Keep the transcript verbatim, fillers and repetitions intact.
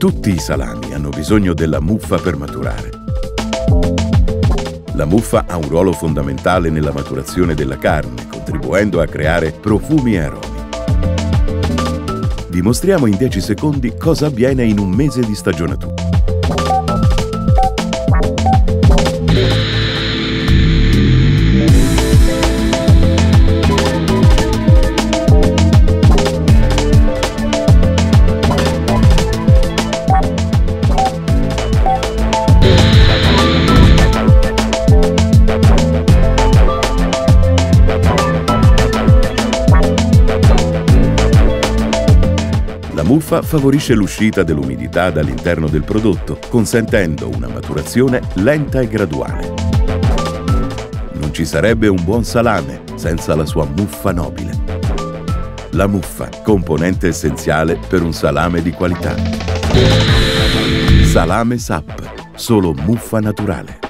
Tutti i salami hanno bisogno della muffa per maturare. La muffa ha un ruolo fondamentale nella maturazione della carne, contribuendo a creare profumi e aromi. Dimostriamo in dieci secondi cosa avviene in un mese di stagionatura. La muffa favorisce l'uscita dell'umidità dall'interno del prodotto, consentendo una maturazione lenta e graduale. Non ci sarebbe un buon salame senza la sua muffa nobile. La muffa, componente essenziale per un salame di qualità. Salame S A P, solo muffa naturale.